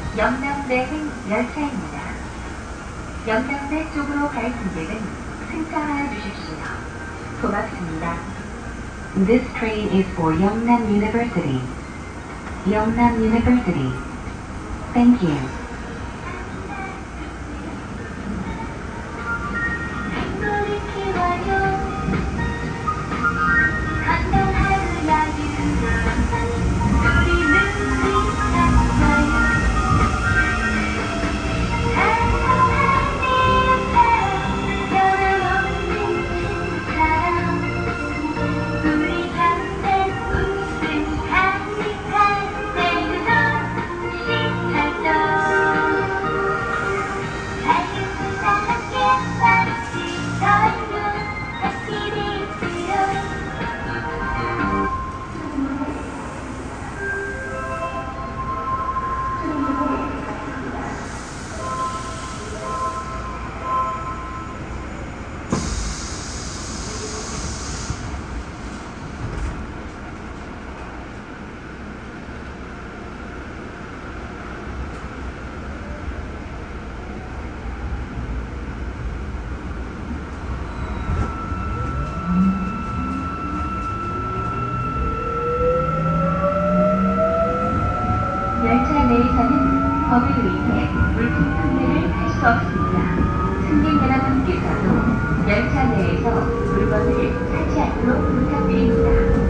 영남대행 열차입니다. 영남대 쪽으로 갈 승객은 승차하여 주십시오. 고맙습니다. This train is for Yeongnam University. Yeongnam University. Thank you. 열차 내에서는 법을 위해 물품 판매를 할 수 없습니다. 승객 여러분께서도 열차 내에서 물건을 사지 않도록 부탁드립니다.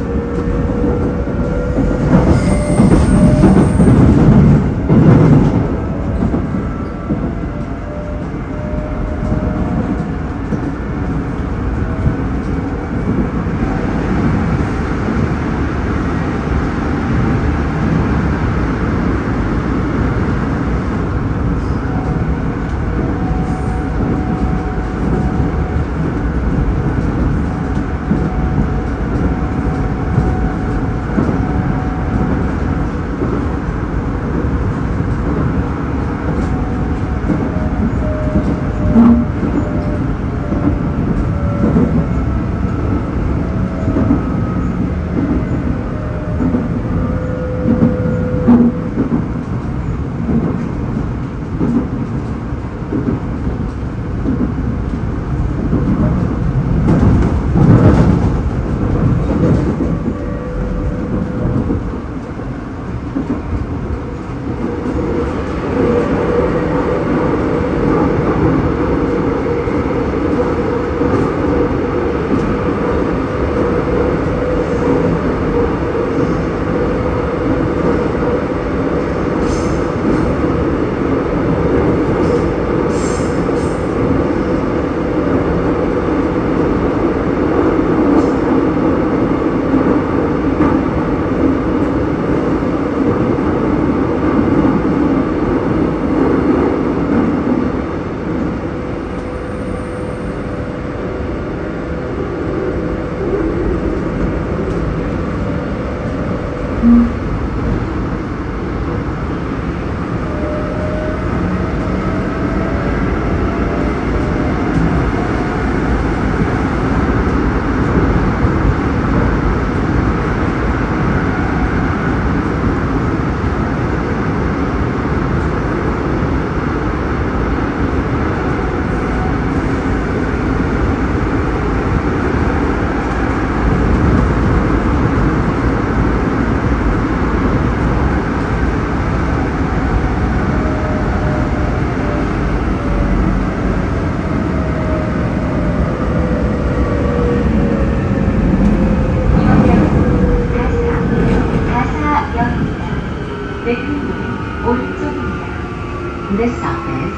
This stop is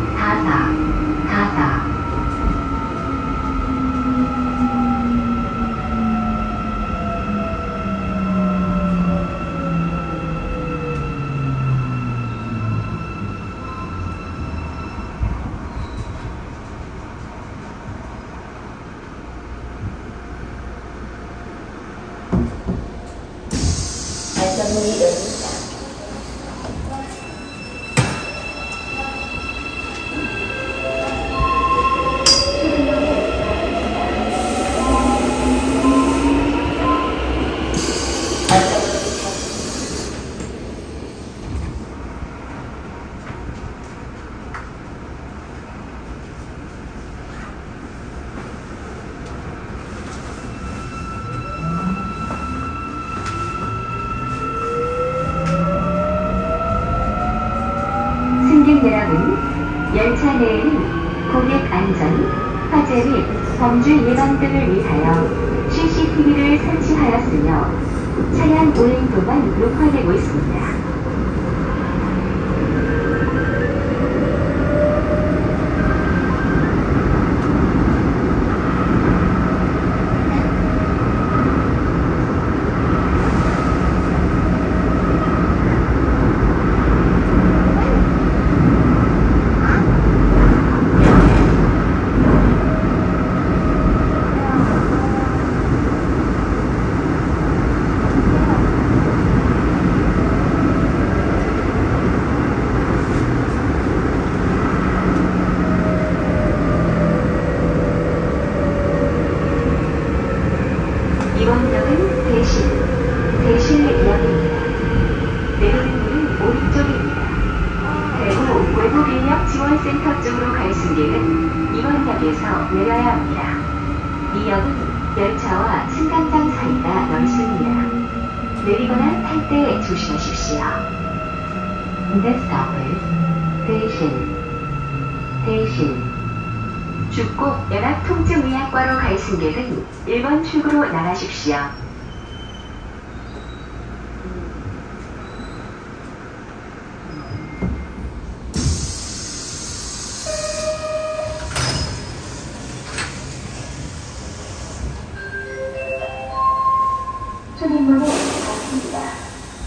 Tasa. 발전문이 열립니다. 여러분, 열차 내에는 고객 안전, 화재 및 범죄 예방 등을 위하여 CCTV를 설치하였으며 차량 운행 동안 녹화되고 있습니다. 이번 역은 대실역입니다. 내리는 문은 오른쪽입니다. 대구 외부인력지원센터 쪽으로 갈 승객은 이번 역에서 내려야 합니다. 이 역은 열차와 승강장 사이가 넓습니다. 내리거나 탈 때 조심하십시오. This stop is 대신. 죽곡 연합통증의학과로 갈 승객은 1번 출구로 나가십시오. 출입문에 닫습니다.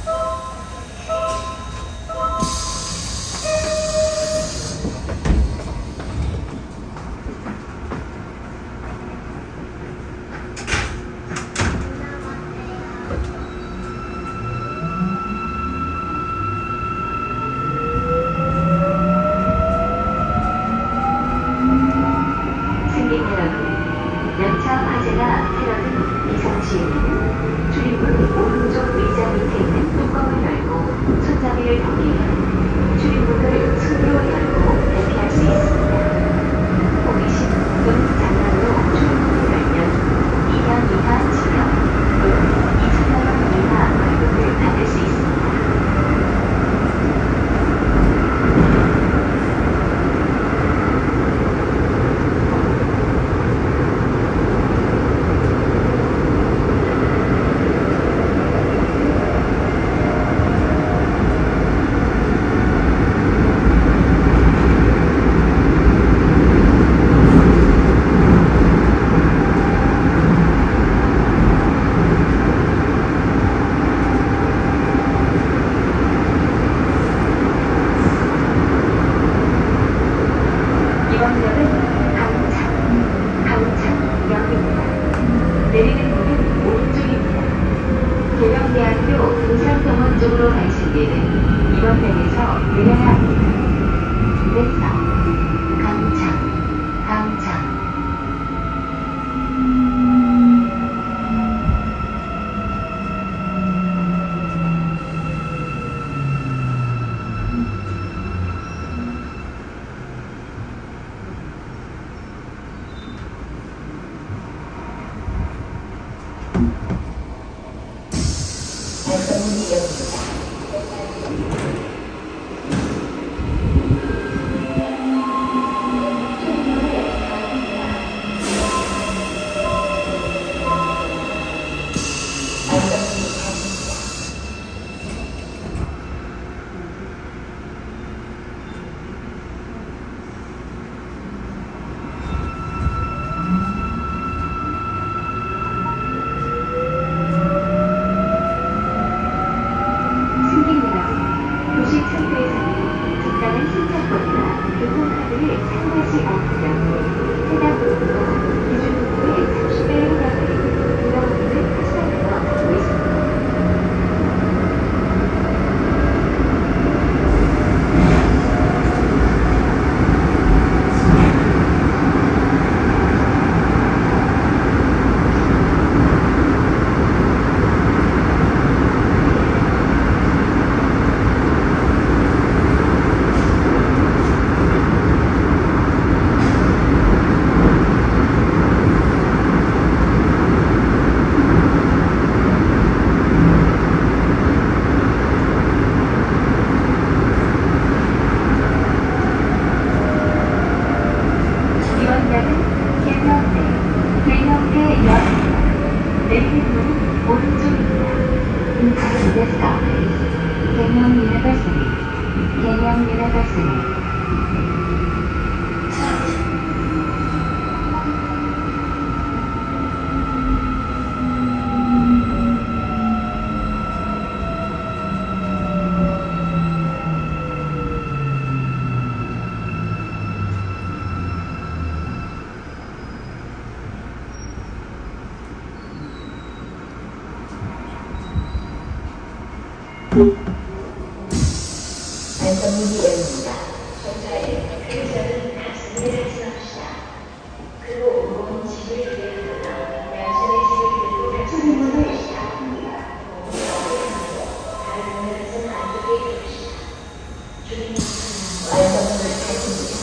열차 화재나 테러 등 이상 시에는 출입문 오른쪽 의자 밑에 있는 뚜껑을 열고 손잡이를 당기면 출입문을 손으로 열고 대피할 수 있습니다. 호기심 또는 장난으로 출입문을 열면 2년 이하 징역 또는 2천만 원 이하 벌금을 받을 수 있습니다. 이번 역은 강창역입니다. 내리는 문은 오른쪽입니다. 계명대학교 등산병원 쪽으로 갈 승객은 이번 역에서 내려야 합니다. 강창. 발전문이 열립니다. 대량 미라 발생. 안전문이 열립니다. 안전문을 닫습니다.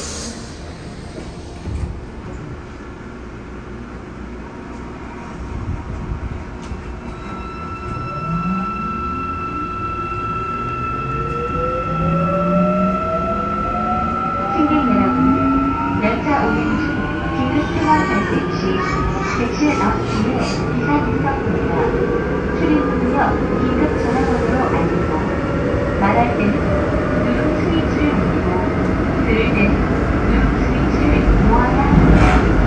승객 여러분, 열차 운행 중 긴급 상황 발생 시 객실 앞뒤에 기사 분석입니다. 출입문역 긴급 전화번호로 알리고 말할 때는 누르 스위치를 누르고 들을 때는 누르 스위치를 놓아야 합니다.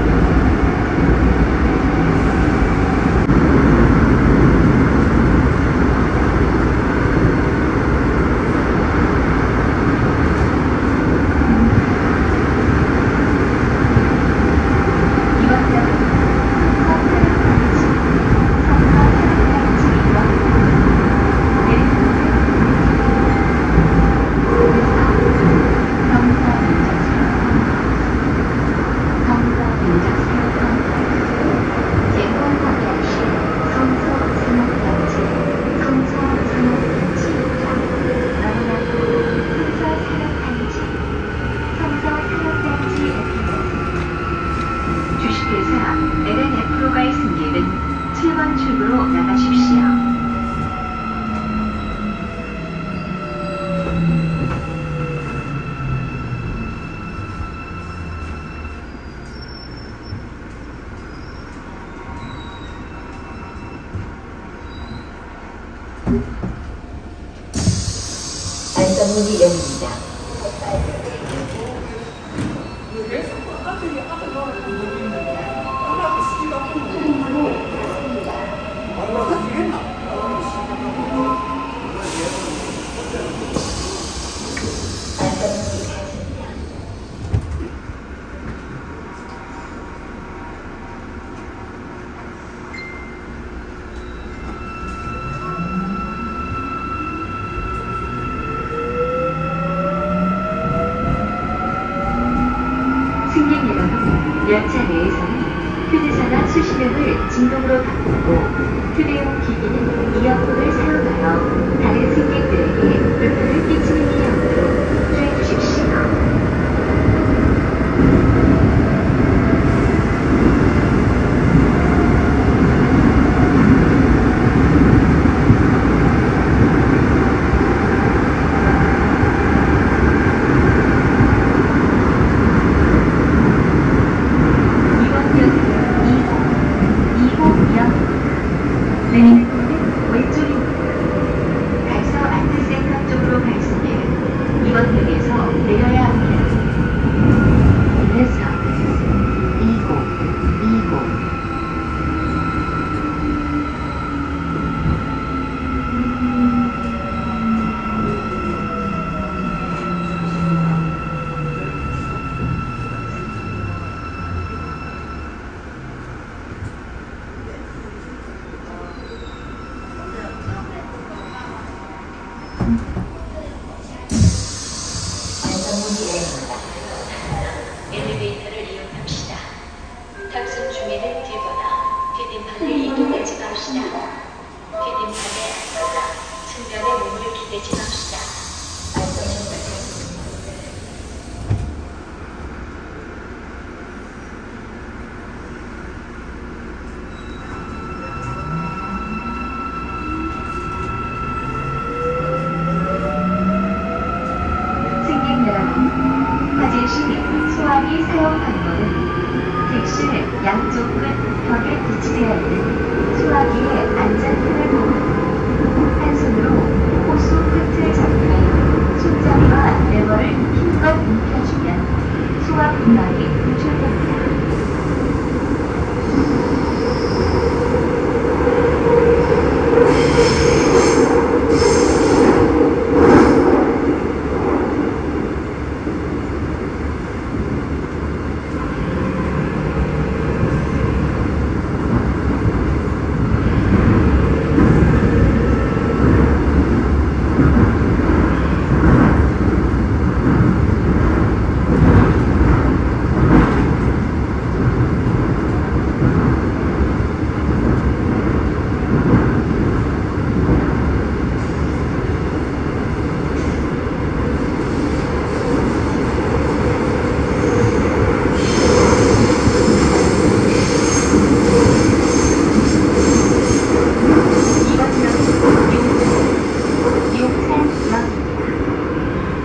주식회사 LNF로가의 승객은 7번 출구로 나가십시오. 안전문이 열립니다. 안전문이 닫습니다. 승객 여러분, 열차 내에서는 휴대전화 수신용을 진동으로 바꾸고 휴대용 기기는 이어폰을 사용하여 다른 승객들에게 불편을 끼치는 일이 없도록 주의 주십시오. 내리는 곳은 왼쪽입니다. 달서 아트센터 쪽으로 갈 승객은 이번 역에서 내려야 합니다. 그래서 2020 안전문이 열립니다. 엘리베이터를 이용합시다. 탑승 중에는 뒤거나 디딤판을 이동하지 맙시다. 디딤판에 앉거나 측면에 몸을 기대지 맙시다. 안전문을 닫습니다. 승객 여러분, 화재 시 소화기 사용 방법은 객실 양쪽 끝 벽에 비치되어 있는 소화기의 안전핀을 보고 한 손으로 호수 끝을 잡고 손잡이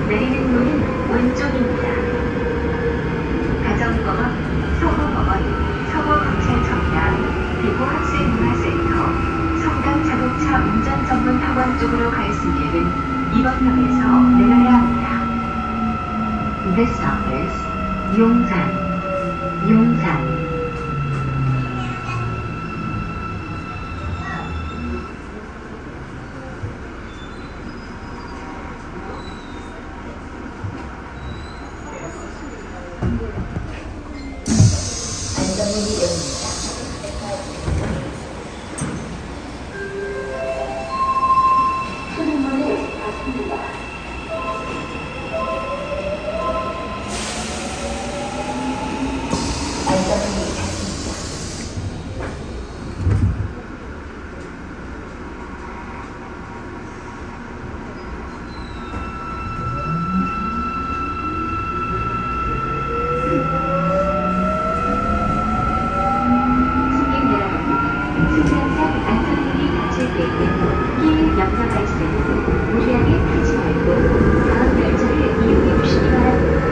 내리는 문은 왼쪽입니다. 가정법원, 서구법원, 서구경찰청장, 대구학생문화센터, 성강자동차 운전전문학원 쪽으로 갈 승객은 이번 역에서 내려야 합니다. This stop is 용산. 안전문이 열립니다. 출입문을 닫습니다. 안전문이 닫힙니다. 승객 여러분, 승강장 안전문이 닫힐 때에는 끼일 염려 발생은 무리하게 타지 말고 다음 열차를 이용해 주시기 바랍니다.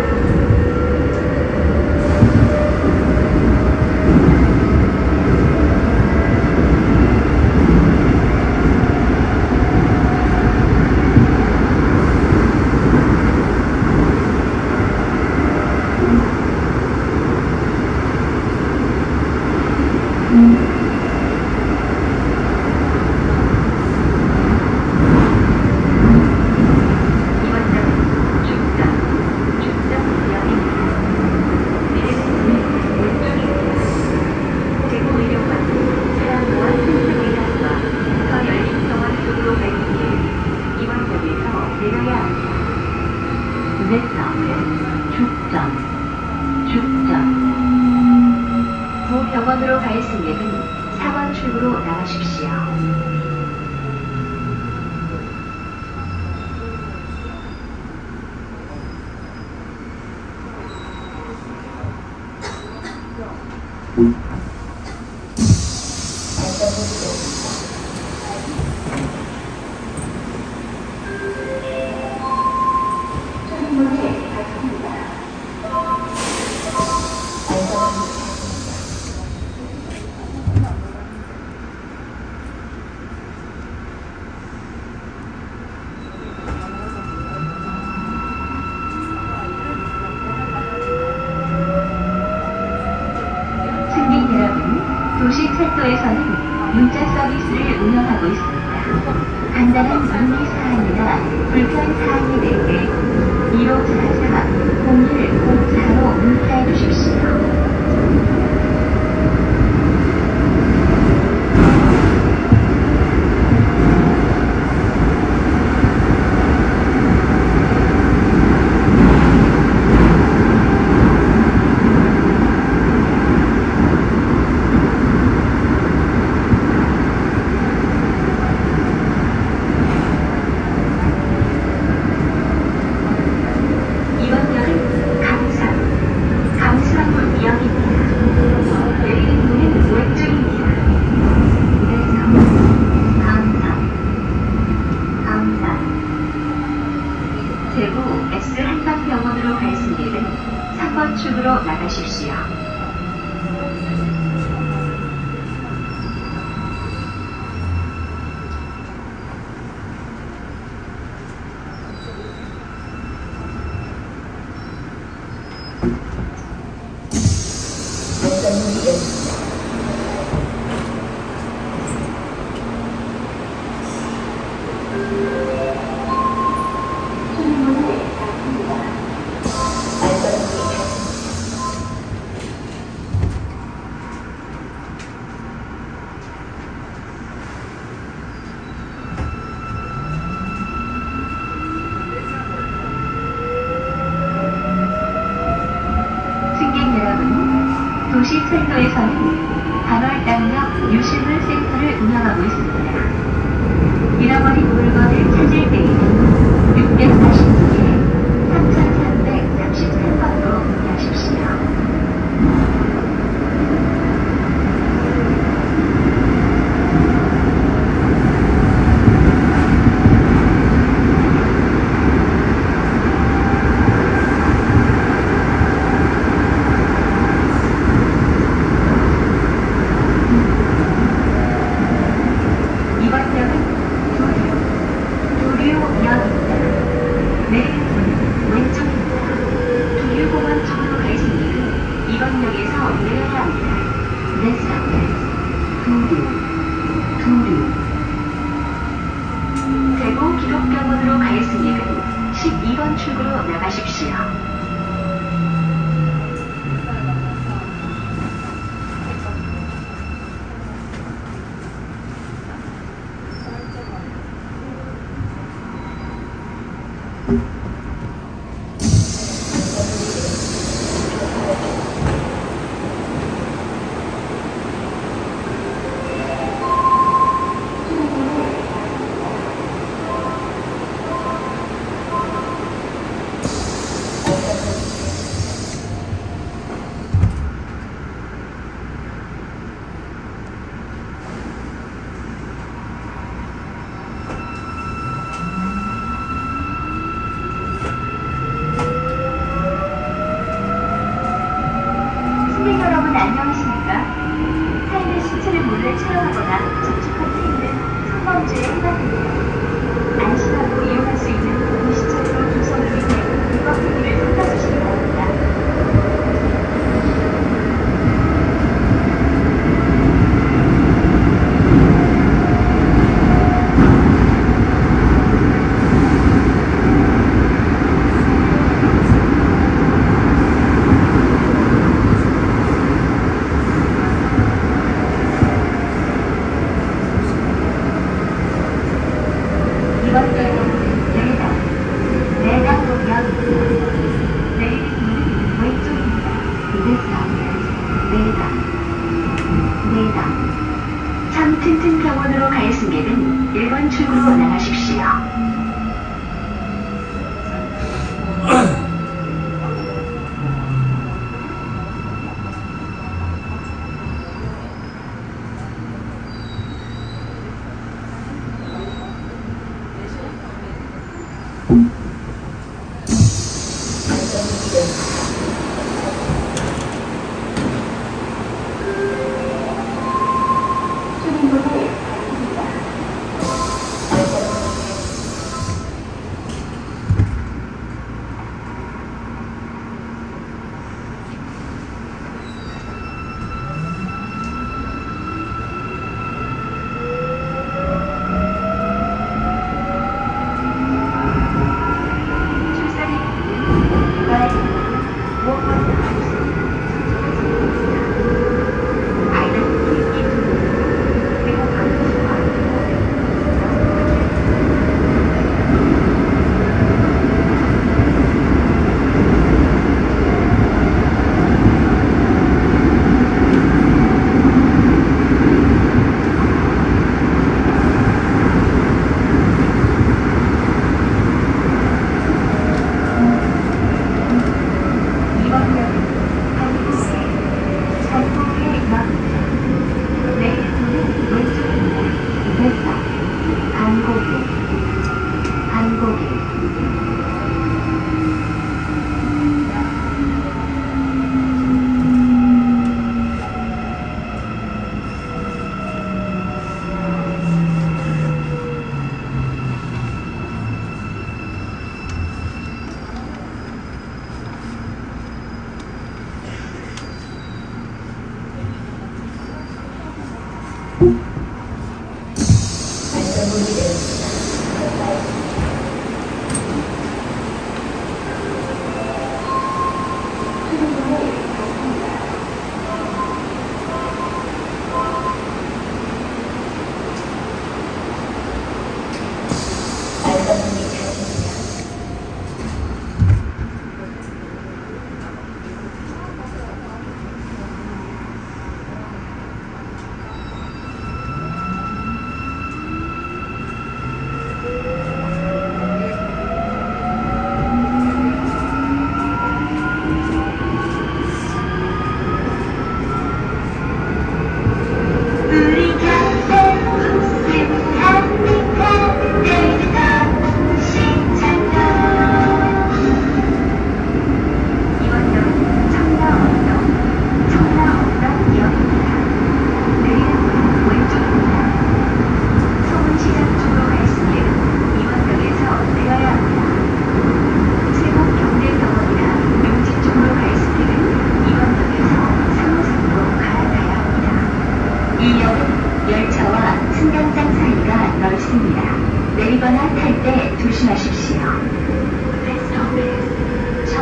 부병원으로 갈 승객은 4번 출구로 나가십시오. 안전문이 열립니다. 출입문을 닫습니다. 안전문이 닫힙니다. 승객 여러분, 도시철도에서는 문자 서비스를 운영하고 있습니다. 간단한 문의 사항이나 불편 사항이 될 때 1544-0104로 문의해 주십시오. 이번 역은 강산문역입니다. 내리는 문은 왼쪽입니다. 대구 S 한방병원으로 갈 승객은 3번 출구로 나가십시오. 안전문이 열립니다. 출입문을 닫습니다. 안전문이 닫힙니다. 승객 여러분, 도시철도에서는 단월당역 유실물센터를 운영하고 있습니다. 잃어버린 물건을 찾을 때에는 642에 3333번으로 문의하십시오. 방역역에서 내려야 합니다. This is 도류. 대구 기독병원으로 갈 승객은 12번 출구로 나가십시오. 승객 여러분 안녕하십니까? 타인의 신체를 몰래 촬영하거나 접촉한 행위는 성범죄에 해당됩니다. 안심하고 이용할 수 있는 공시처리로 조성을 위해 위법 행위를 삭제하시기 바랍니다. 이번 대로는 내당역입니다. 내리는 문은 왼쪽입니다. 내당. 참 튼튼 병원으로 갈 승객은 1번 출구로 나가십시오. 출입문을 닫습니다. 출산의 문은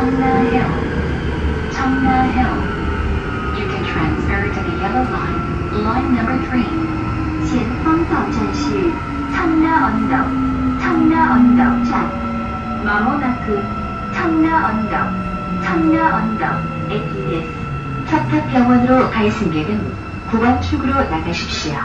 Chungna Hill. Chungna Hill. You can transfer to the yellow line, line number 3. 前方到站是 청라 언덕, 청라 언덕 站. まもなく 청라 언덕, 청라 언덕駅です. 척탑병원으로 갈 승객은 9번 출구로 나가십시오.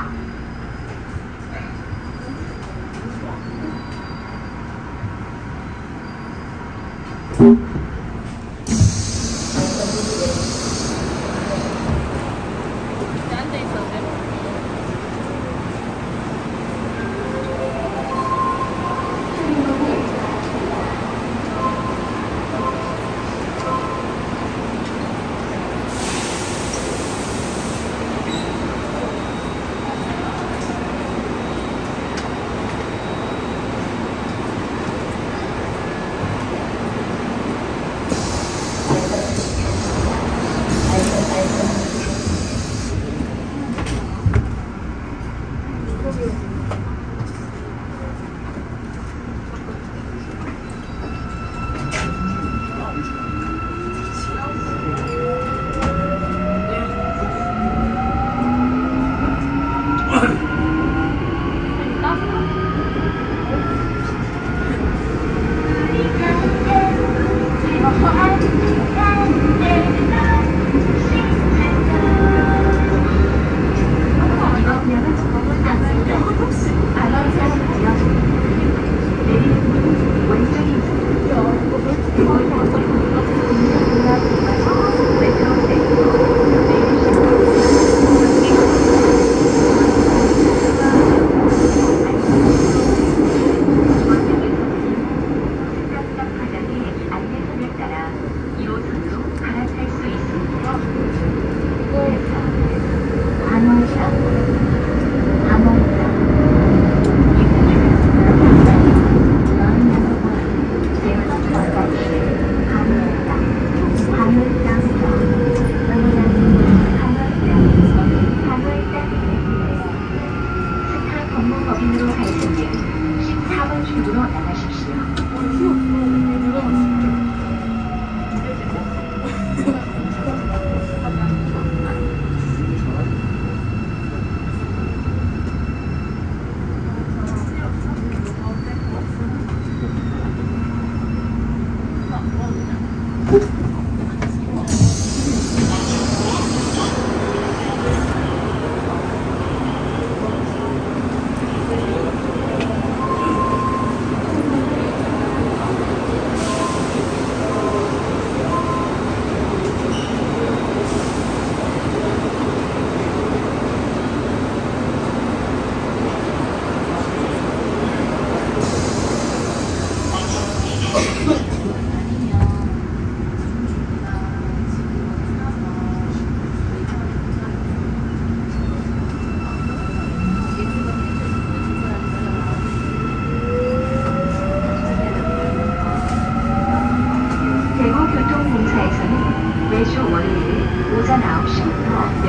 매주 월요일 오전 9시부터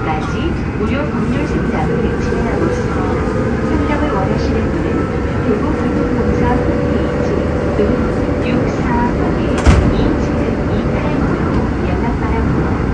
12시까지 무료 법률 상담을 진행하고 있습니다. 상담을 원하시는 분은 대구교통공사 홈페이지 은 642-2728로 연락 바랍니다.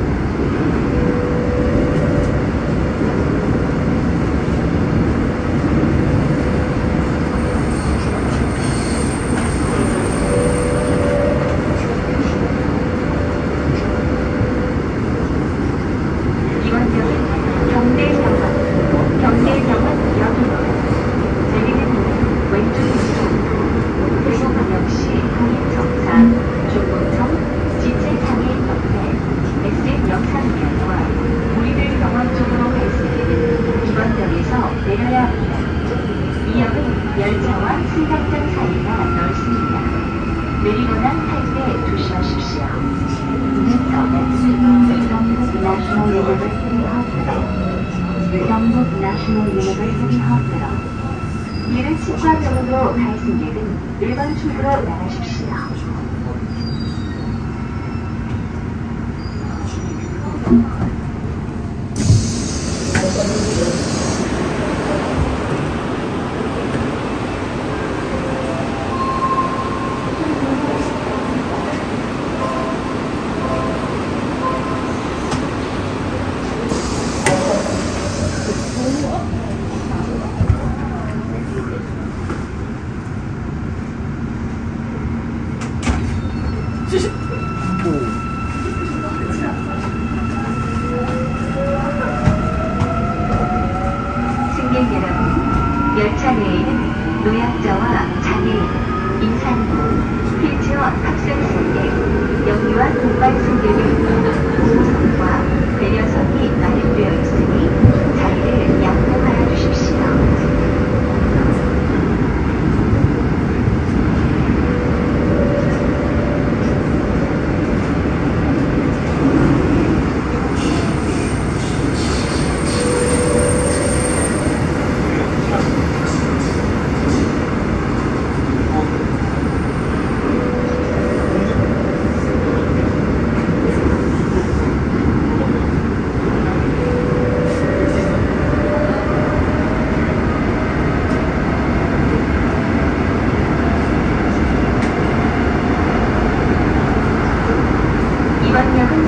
내려야 합니다. 이 역은 열차와 승강장 사이가 넓습니다. 내리거나 탈 때 조심하십시오. National University Hospital. 경북 National University Hospital. 이를 치과병원으로 갈 승객은 1번 출구로 나가십시오. 승객 여러분, 열차 내에는 노약자와 장애인, 임산부, 휠체어 탑승 승객, 영유아 동반 승객을 위한 보호선과 배려선이 마련되어 있으니 자리를 양보하여 주십시오. 이번 역은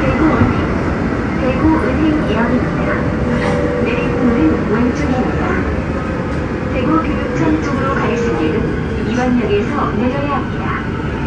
대구은행역입니다. 내리는 문은 왼쪽입니다. 대구 교육청 쪽으로 갈 승객은 이번 역에서 내려야 합니다.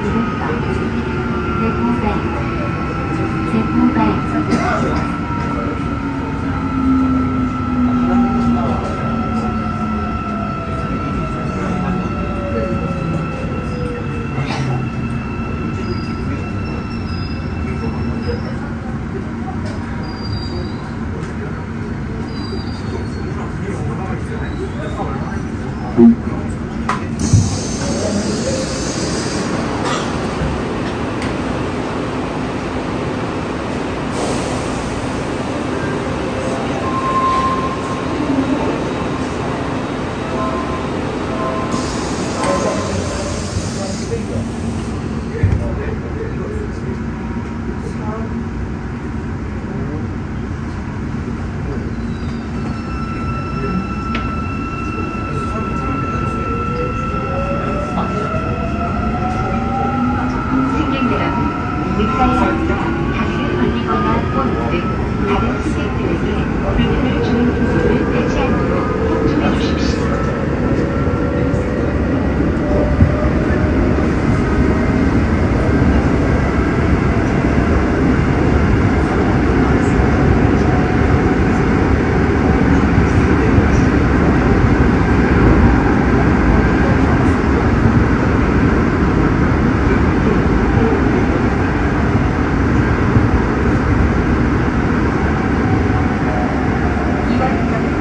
승객 여러분, 의자에 앉아 다리를 벌리거나 꽂 등 다른 승객들에게 불편을 주는 행동을 하지 않도록 협조해 주십시오. 이번 역은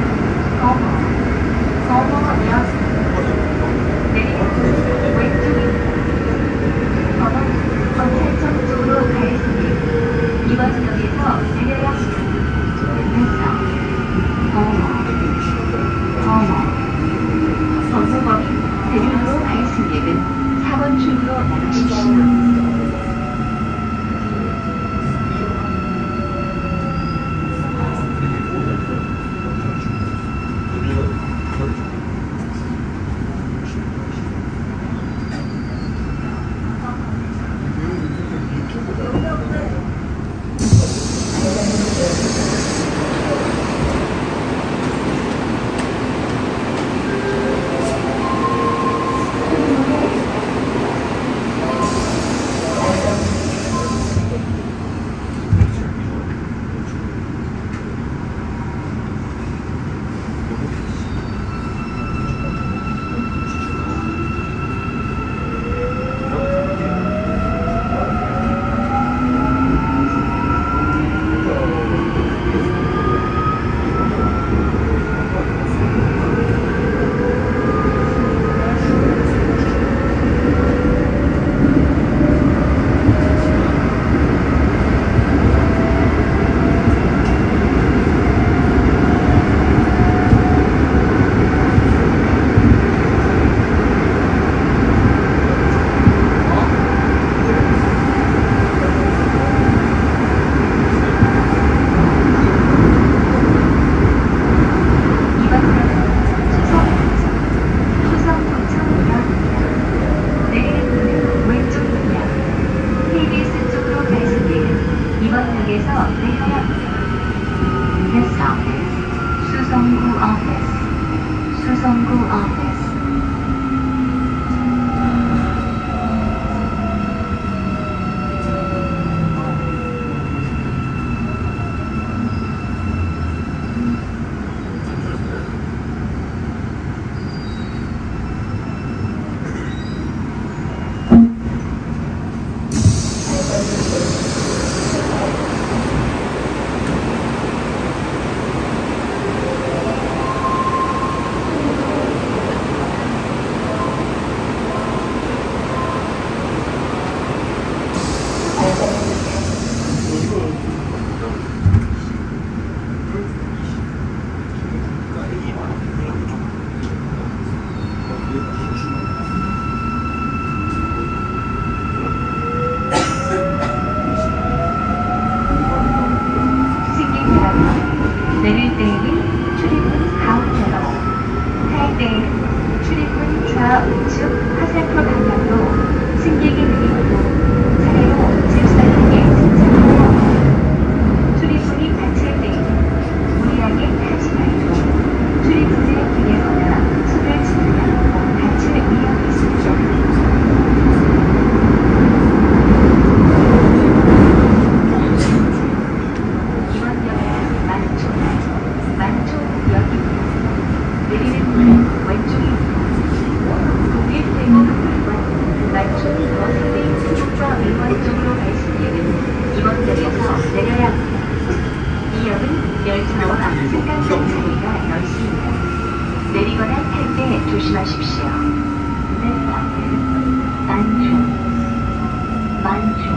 마십시오. 내 방에는 안중, 만중,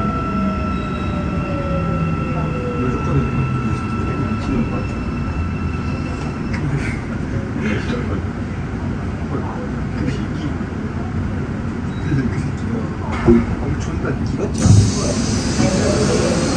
존나 기같지 않은 거야.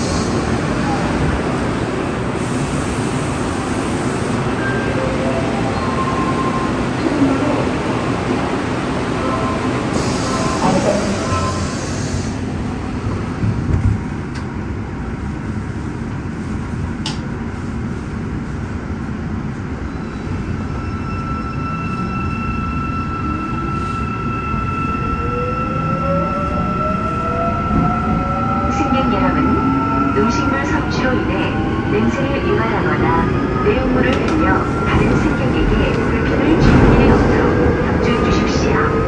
승객여러분, 음식물 섭취로 인해 냄새를 유발하거나 내용물을 흘려 다른 승객에게 불편을 주는 일이 없도록 협조해 주십시오.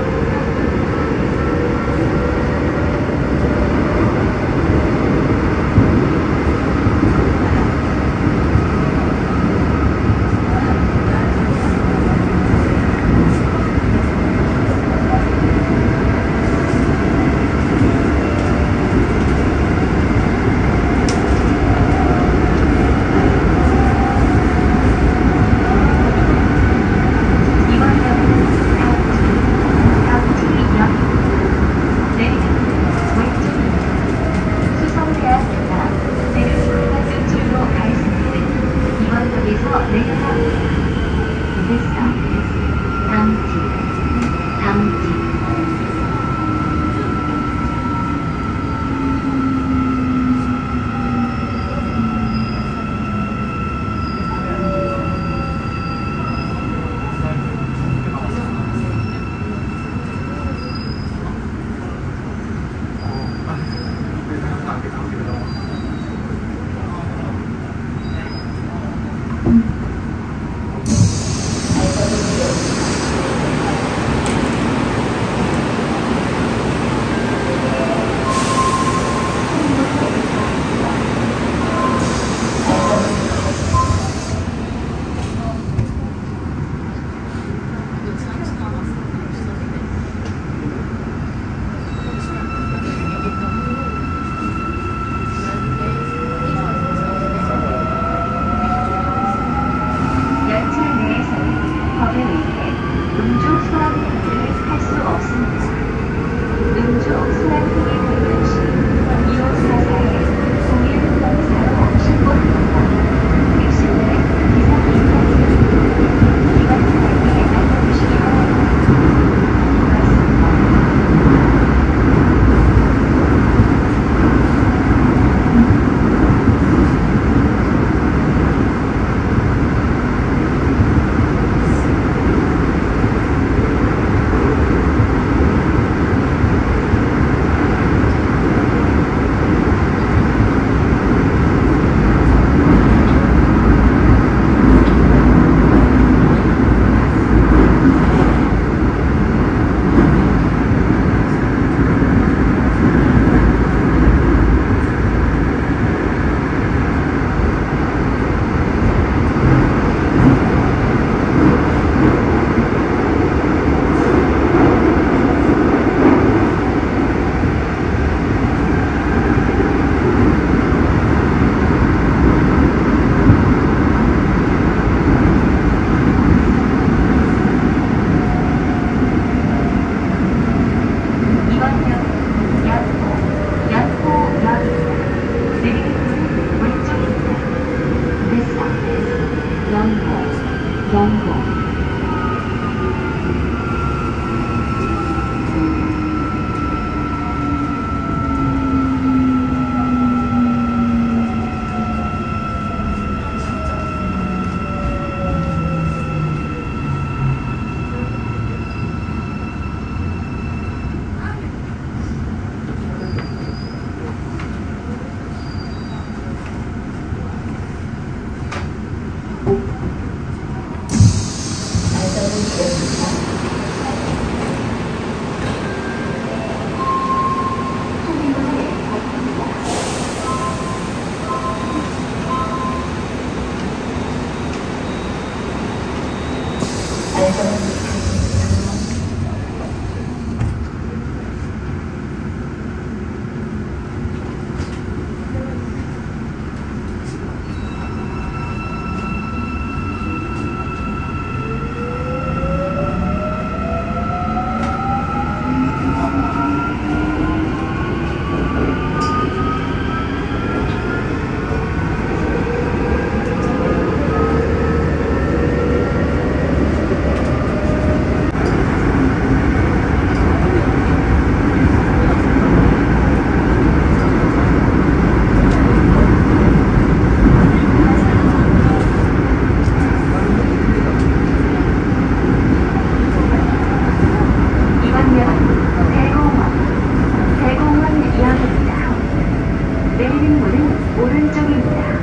내리는 문은 오른쪽입니다.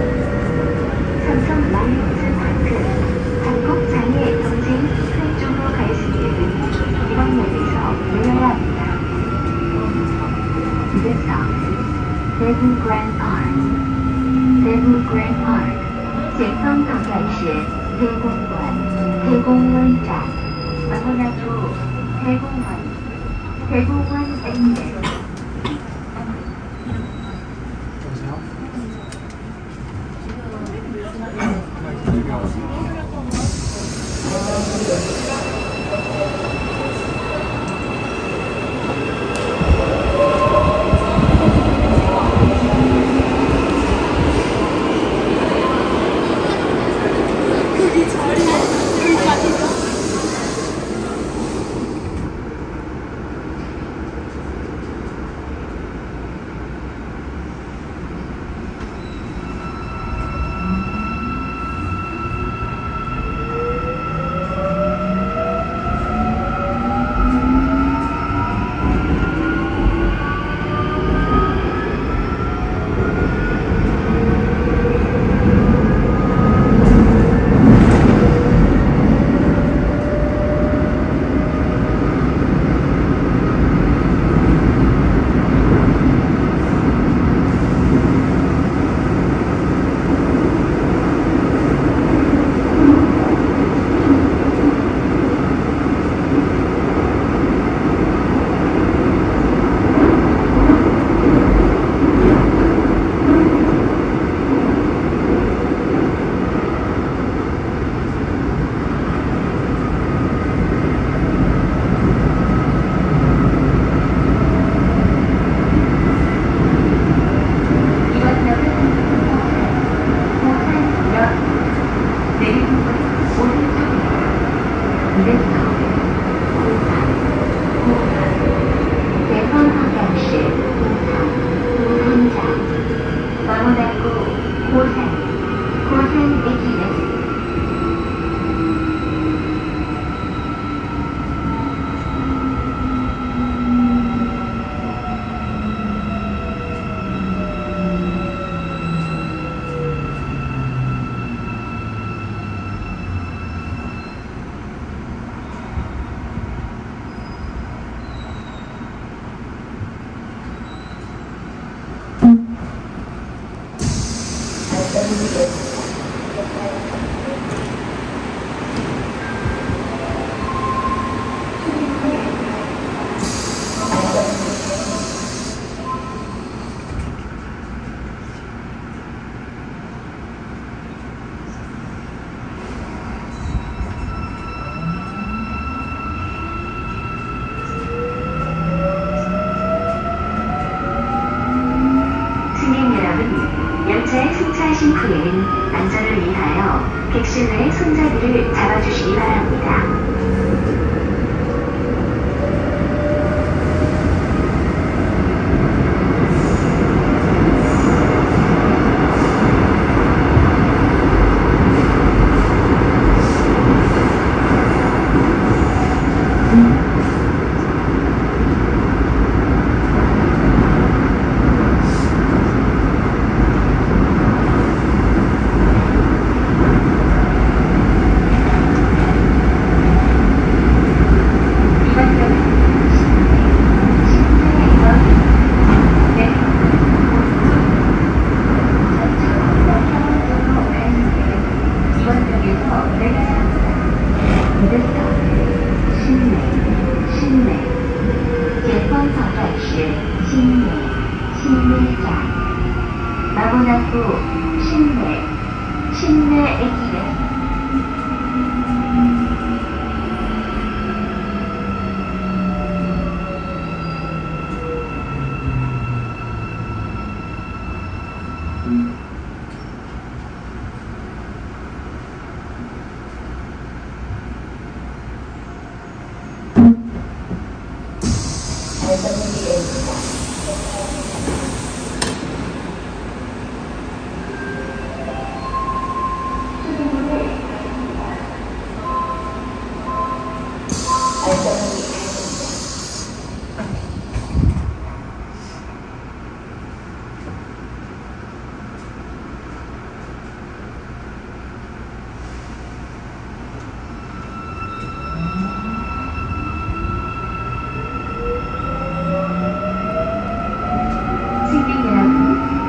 삼성 라이온즈 파크 한국장애 동생 트랙 쪽으로 갈 수 있는 이번 역에서 내려야 합니다. This stop is 대구 Grand Park. 대구 Grand Park. 前方到站是 대공원, 대공원站. 마포나루 대공원, 대공원 exit. 열차에 승차하신 후에는 안전을 위하여 객실내의 손잡이를 잡아주시기 바랍니다.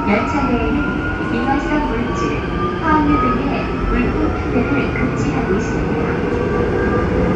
열차 내에는 이발성 물질, 화학류 등의 물품 투대를 금지하고 있습니다.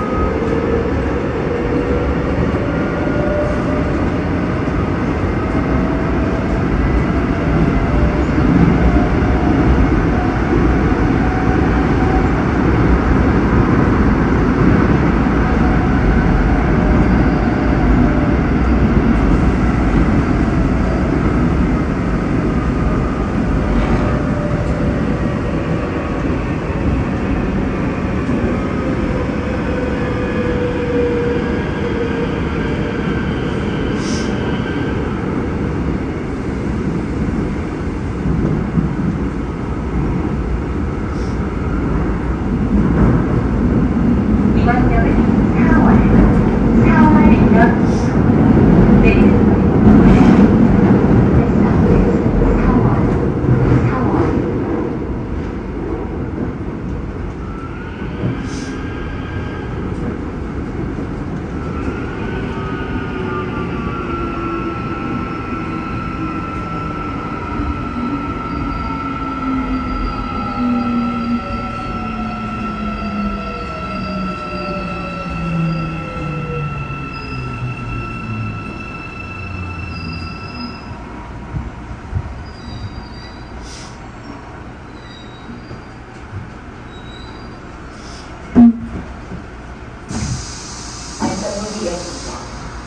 안전문이 열립니다.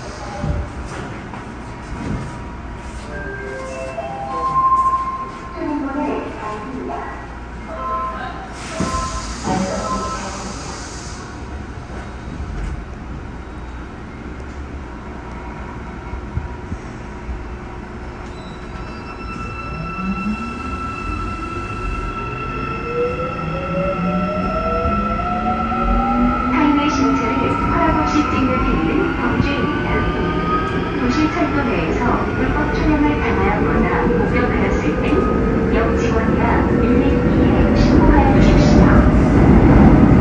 안전문이 닫힙니다. 타인의 신체를 허락 없이 찍는 행위는 범죄입니다. 도시철도 내에서 불법 촬영을 당하였거나 목격하였을 땐 역지원이나 112에 신고하여 주십시오.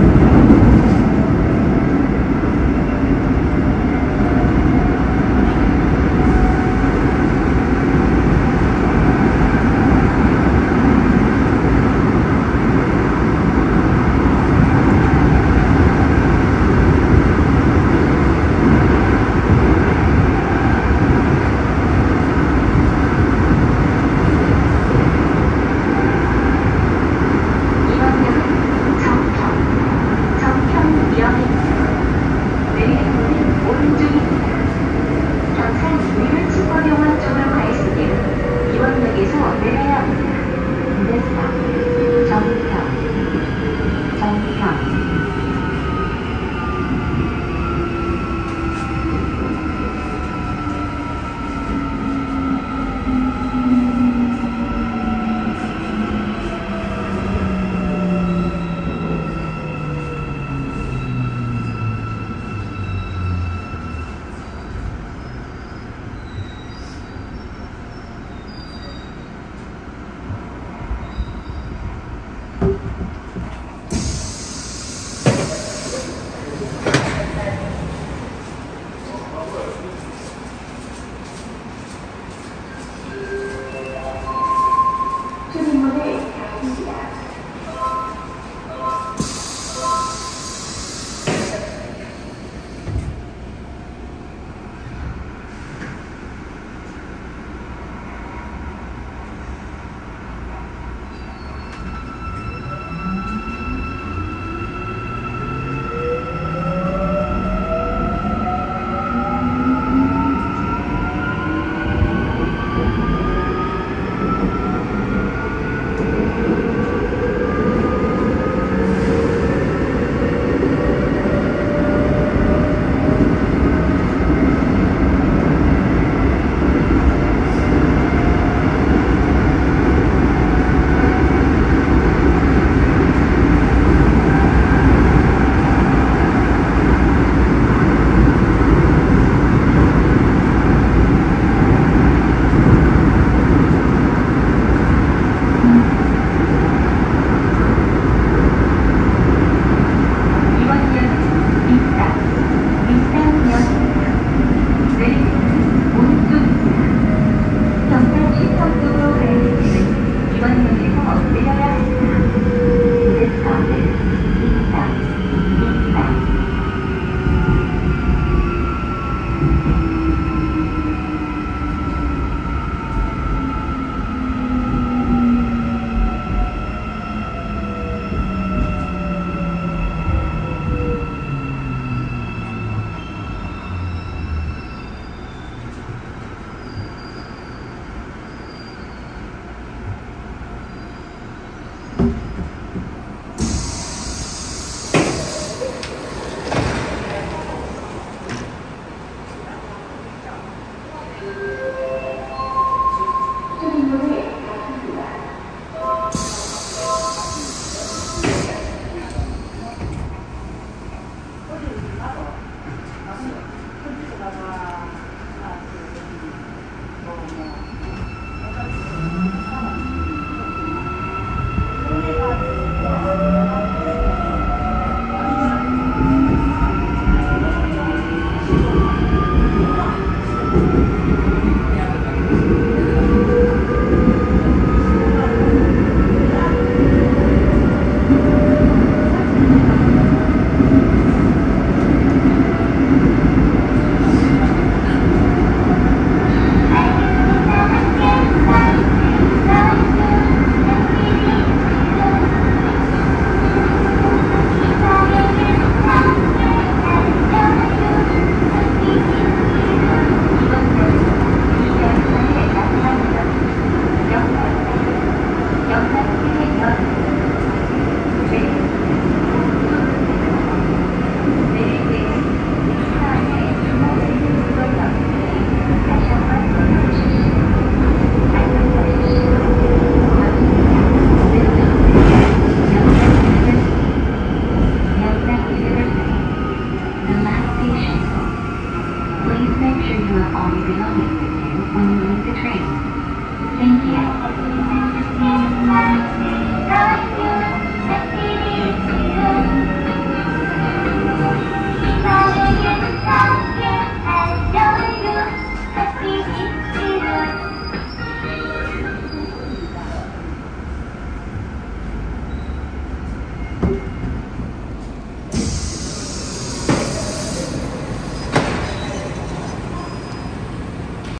Please make sure you have all your belongings with you when you leave the train. Thank you.